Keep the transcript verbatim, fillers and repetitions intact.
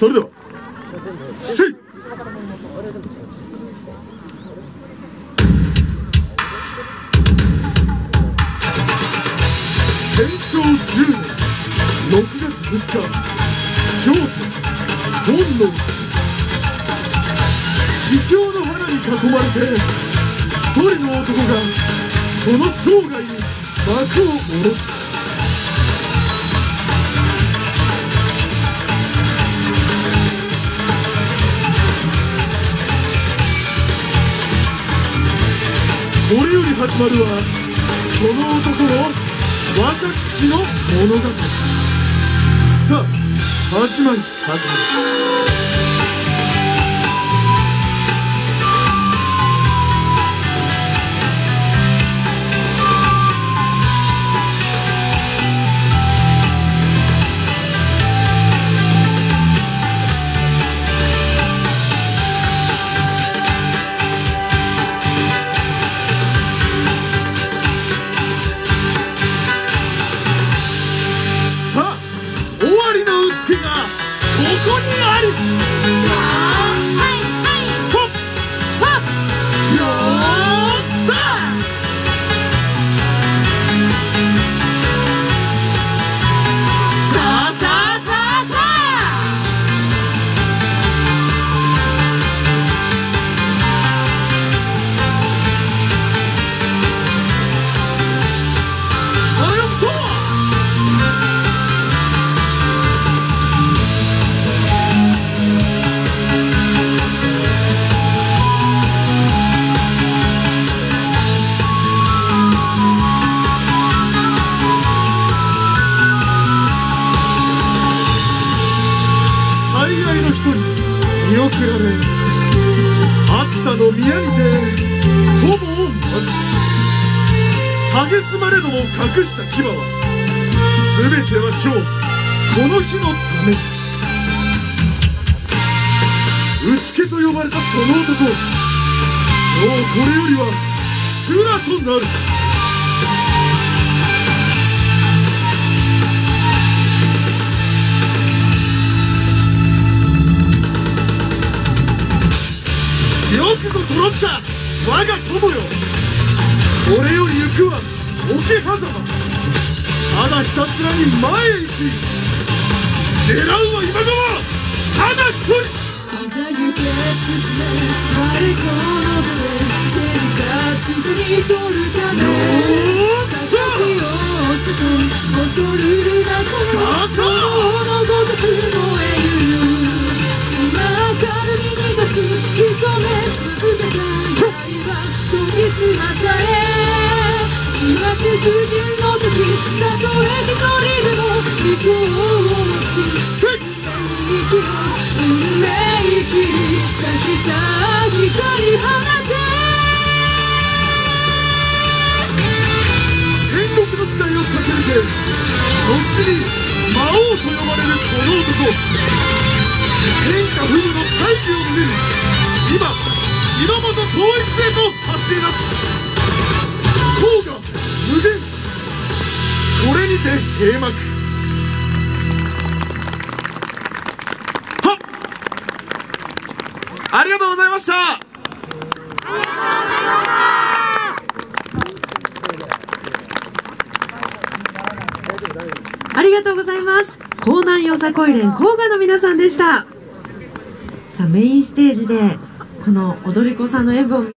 それではせい戦争じゅうねんろくがつふつか、京都本能寺、自強の花に囲まれて一人の男がその生涯に幕を下ろす。これより始まるはその男の若き日の物語。さあ始まり始まり。ここにあり。はいはいほっほっよーさあさあさあさあさああよっと人に見送られ熱田の宮にて友を待つ。蔑まれども隠した牙は全ては今日この日のため。うつけと呼ばれたその男、今日これよりは修羅となる。よくぞ揃った我が友よ。これより行くは桶狭間。ただひたすらに前へ行き、狙うは今川ただ一人。いざ行け進め誰かの手天下つくに取るため叩きをして恐るるなこの人のごとく燃えゆる。今明るみに出す潜め続けた刃研ぎ澄まされ今沈みの時たとえ一人でも理想を持ち息を運命切り裂きさ光放て。戦国の時代を駆け抜け後に魔王と呼ばれるこの男、天下不武の大義を胸に今日の本統一へと走り出す。甲賀無限、これにて閉幕。はっありがとうございました。 ありがとうございます。江南よさこい連甲賀の皆さんでした。さあメインステージでこの踊り子さんの演舞を